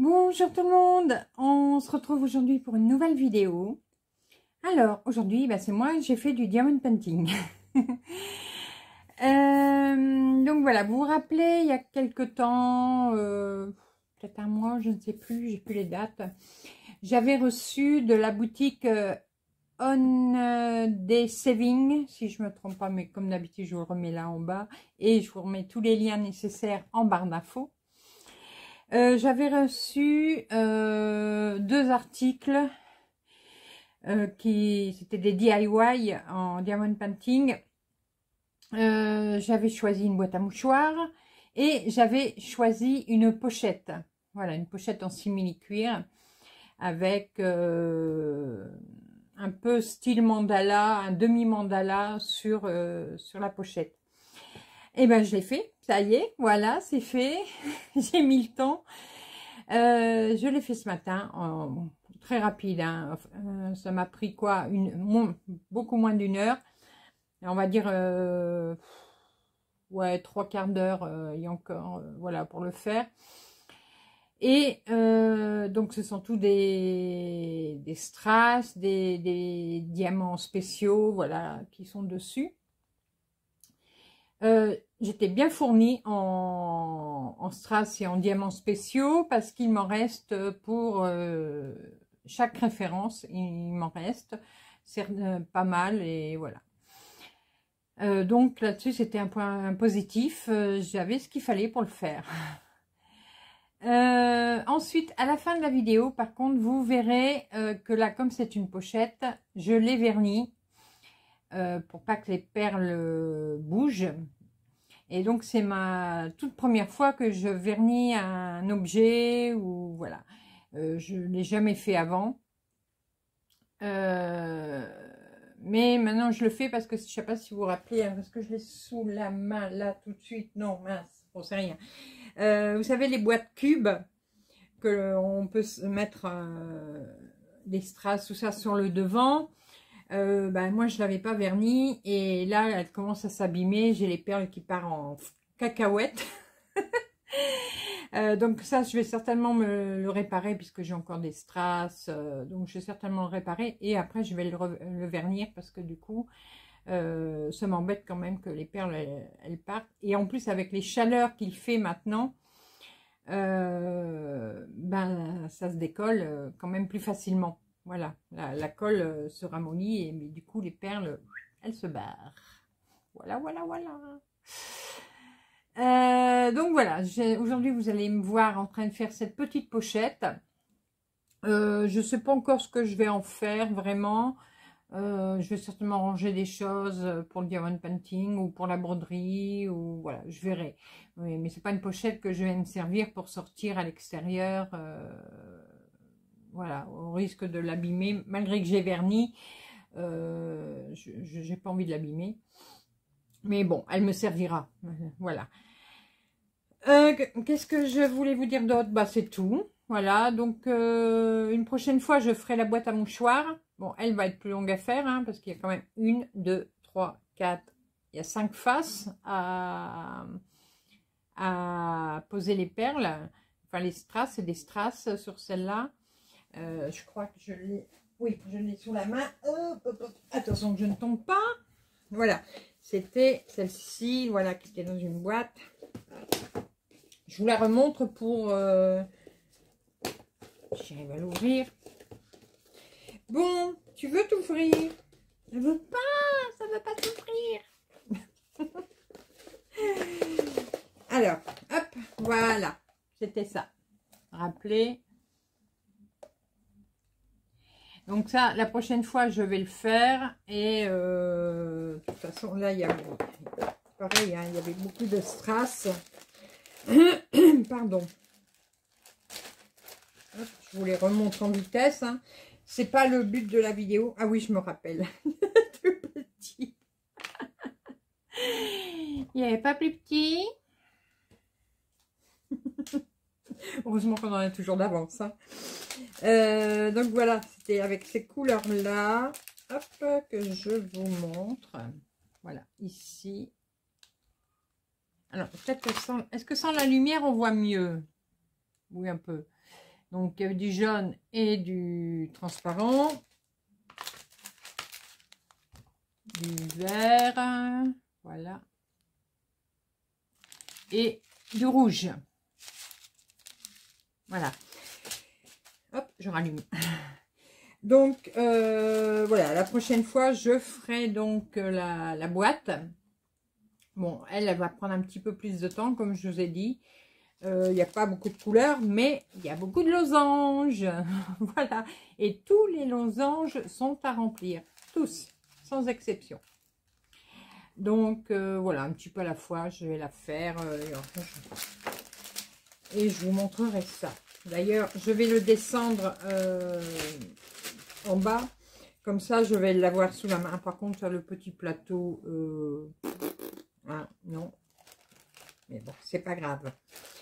Bonjour tout le monde, on se retrouve aujourd'hui pour une nouvelle vidéo. Alors aujourd'hui c'est moi, j'ai fait du diamond painting. Donc voilà, vous vous rappelez il y a quelques temps, peut-être un mois, je ne sais plus, j'ai plus les dates. J'avais reçu de la boutique On Day Saving, si je me trompe pas, mais comme d'habitude je vous le remets là en bas et je vous remets tous les liens nécessaires en barre d'infos. J'avais reçu 2 articles qui c'était des DIY en diamond painting. J'avais choisi une boîte à mouchoirs et j'avais choisi une pochette. Voilà, une pochette en simili-cuir avec un peu style mandala, un demi-mandala sur la pochette. Et ben je l'ai fait, ça y est, voilà, c'est fait. J'ai mis le temps. Je l'ai fait ce matin, très rapide, hein. Ça m'a pris quoi, beaucoup moins d'1 heure. On va dire, ouais, 3/4 d'heure, il y a encore, voilà, pour le faire. Et donc ce sont tous des strass, des diamants spéciaux, voilà, qui sont dessus. J'étais bien fournie en strass et en diamants spéciaux parce qu'il m'en reste pour chaque référence, il m'en reste pas mal et voilà. Donc là-dessus c'était un point positif, j'avais ce qu'il fallait pour le faire. Ensuite, à la fin de la vidéo, par contre, vous verrez que là, comme c'est une pochette, je l'ai verni pour pas que les perles bougent. Et donc, c'est ma toute première fois que je vernis un objet ou voilà. Je ne l'ai jamais fait avant. Mais maintenant, je le fais parce que je ne sais pas si vous vous rappelez, hein, parce que je l'ai sous la main là tout de suite. Non, mince, bon, c'est rien. Vous savez, les boîtes cubes que on peut se mettre des strass, tout ça sur le devant. Moi je l'avais pas verni et là elle commence à s'abîmer, j'ai les perles qui partent en cacahuète. Donc ça je vais certainement le réparer puisque j'ai encore des strass, donc je vais certainement le réparer et après je vais le vernir parce que du coup ça m'embête quand même que les perles elles partent et en plus avec les chaleurs qu'il fait maintenant ça se décolle quand même plus facilement. Voilà, la colle se ramollit, mais du coup, les perles, elles se barrent. Voilà, voilà, voilà. Donc voilà, aujourd'hui, vous allez me voir en train de faire cette petite pochette. Je ne sais pas encore ce que je vais en faire, vraiment. Je vais certainement ranger des choses pour le diamond painting ou pour la broderie, ou voilà, je verrai. Oui, mais c'est pas une pochette que je vais me servir pour sortir à l'extérieur. Voilà, au risque de l'abîmer, malgré que j'ai verni, j'ai pas envie de l'abîmer. Mais bon, elle me servira. Voilà. Qu'est-ce que je voulais vous dire d'autre? C'est tout. Voilà, donc une prochaine fois, je ferai la boîte à mouchoirs. Bon, elle va être plus longue à faire, hein, parce qu'il y a quand même 1, 2, 3, 4, il y a 5 faces à poser les perles. Enfin, les strass, c'est des strass sur celle-là. Je crois que je l'ai, oui, je l'ai sous la main. Hop, hop, hop. Attention que je ne tombe pas. Voilà, c'était celle-ci, voilà, qui était dans une boîte. Je vous la remontre pour... J'arrive à l'ouvrir. Bon, tu veux t'ouvrir? Je veux pas, ça ne veut pas s'ouvrir. Alors, hop, voilà, c'était ça. Rappelez. Donc ça, la prochaine fois, je vais le faire. Et de toute façon, là, il y a... Pareil, hein, il y avait beaucoup de strass. Pardon. Hop, je vous les remontre en vitesse. Hein. C'est pas le but de la vidéo. Ah oui, je me rappelle. Tout petit. Il n'y avait pas plus petit. Heureusement qu'on en a toujours d'avance. Hein. Donc voilà, c'était avec ces couleurs-là. Hop, que je vous montre. Voilà, ici. Alors, peut-être que sans... Est-ce que sans la lumière, on voit mieux? Oui, un peu. Donc, il y avait du jaune et du transparent. Du vert. Voilà. Et du rouge. Voilà. Hop, je rallume. Donc, voilà, la prochaine fois, je ferai donc la boîte. Bon, elle va prendre un petit peu plus de temps, comme je vous ai dit. Il n'y a pas beaucoup de couleurs, mais il y a beaucoup de losanges. Voilà. Et tous les losanges sont à remplir. Tous, sans exception. Donc, voilà, un petit peu à la fois, je vais la faire. Et je vous montrerai ça. D'ailleurs, je vais le descendre en bas. Comme ça, je vais l'avoir sous la main. Par contre, sur le petit plateau, hein, non. Mais bon, c'est pas grave.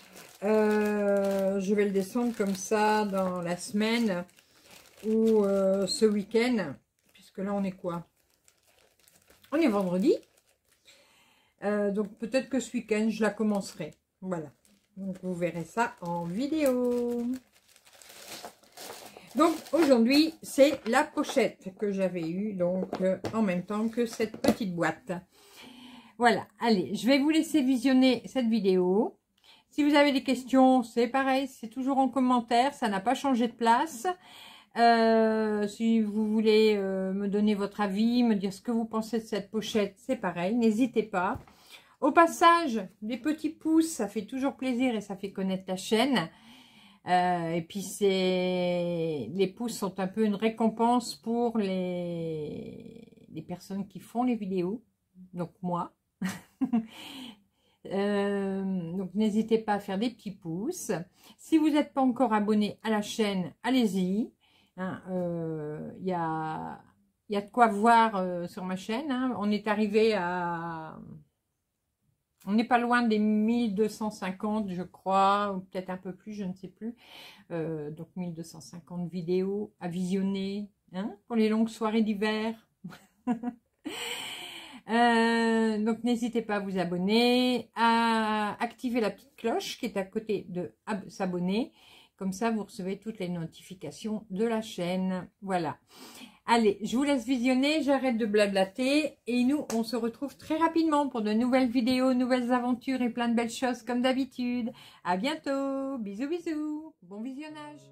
Je vais le descendre comme ça dans la semaine ou ce week-end. Puisque là, on est quoi? On est vendredi. Donc, peut-être que ce week-end, je la commencerai. Voilà. Donc, vous verrez ça en vidéo. Donc, aujourd'hui, c'est la pochette que j'avais eue, donc, en même temps que cette petite boîte. Voilà, allez, je vais vous laisser visionner cette vidéo. Si vous avez des questions, c'est pareil, c'est toujours en commentaire, ça n'a pas changé de place. Si vous voulez me donner votre avis, me dire ce que vous pensez de cette pochette, c'est pareil, n'hésitez pas. Au passage, des petits pouces, ça fait toujours plaisir et ça fait connaître la chaîne. Et puis les pouces sont un peu une récompense pour les personnes qui font les vidéos, donc moi. Donc n'hésitez pas à faire des petits pouces. Si vous n'êtes pas encore abonné à la chaîne, allez-y. Hein, y a de quoi voir sur ma chaîne. Hein. On est arrivé à... On n'est pas loin des 1250, je crois, ou peut-être un peu plus, je ne sais plus. Donc 1250 vidéos à visionner hein, pour les longues soirées d'hiver. Donc n'hésitez pas à vous abonner, à activer la petite cloche qui est à côté de s'abonner. Comme ça, vous recevez toutes les notifications de la chaîne. Voilà. Allez, je vous laisse visionner, j'arrête de blablater et nous, on se retrouve très rapidement pour de nouvelles vidéos, nouvelles aventures et plein de belles choses comme d'habitude. À bientôt, bisous bisous, bon visionnage.